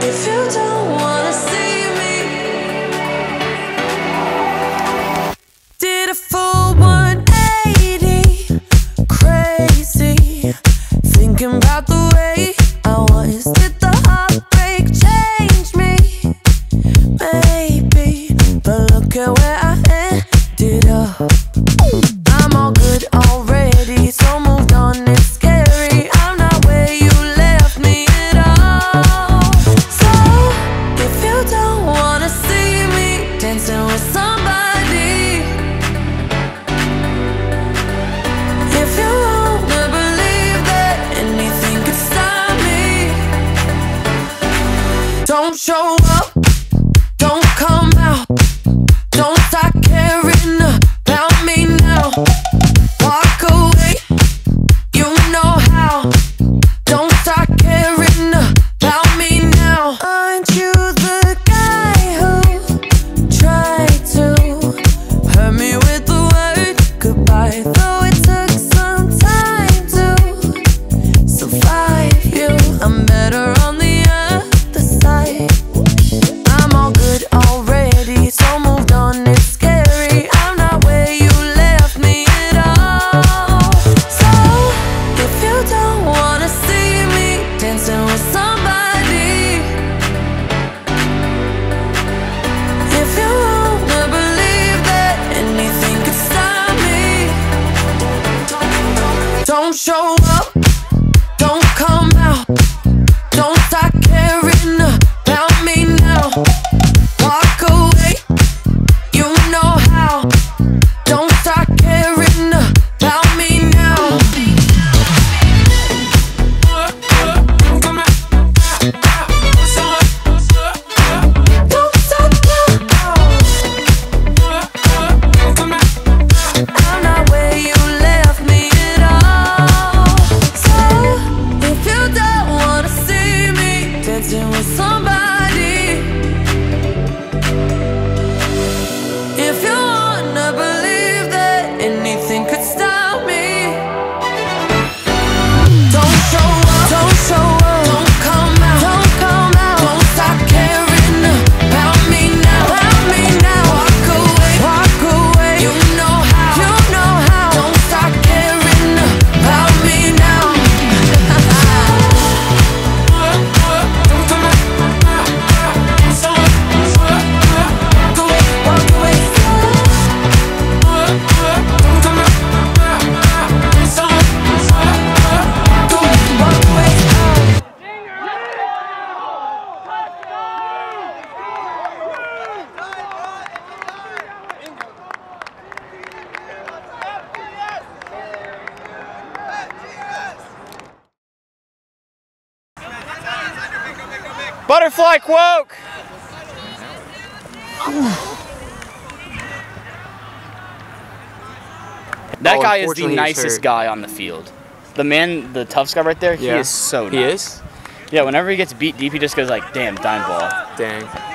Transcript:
If you don't wanna see me, did a full 180, crazy, thinking about the way I was. Did the heartbreak change me? Maybe, but look at where I ended up. I'm all good already, so moved on, it's scary. I'm not where you left me at all. So, if you don't wanna see me dancing with somebody, if you wanna believe that anything could stop me, don't show up, don't come out, don't start caring about me now. Walk away, you know how. Don't start caring about me now. Aren't you the guy who tried to hurt me with the word goodbye? Though it took some time to survive you, I'm better on the other side. I'm all good already, so moved on, it's scary. I'm not where you left me at all. So, if you don't wanna see me dancing with somebody, if you wanna believe that anything could stop me, don't show up, don't come out, don't start caring about me now. Walk away, you know how. Don't start caring about me now. Don't stop now. I'm not where you left me at all. So, if you don't wanna see me dancing with somebody, if you wanna believe that anything could stop me, don't show up, don't show up, don't come out, don't come out, don't stop caring about me now, about me now. Walk away, you know how, you know how. Don't stop caring about me now. Walk away. Butterfly quote. That guy is the unfortunately, he's nicest hurt. guy on the field. The man, the tough guy right there, he Yeah. is so nice. He is? Yeah, whenever he gets beat deep, he just goes like, damn, dime ball. Dang.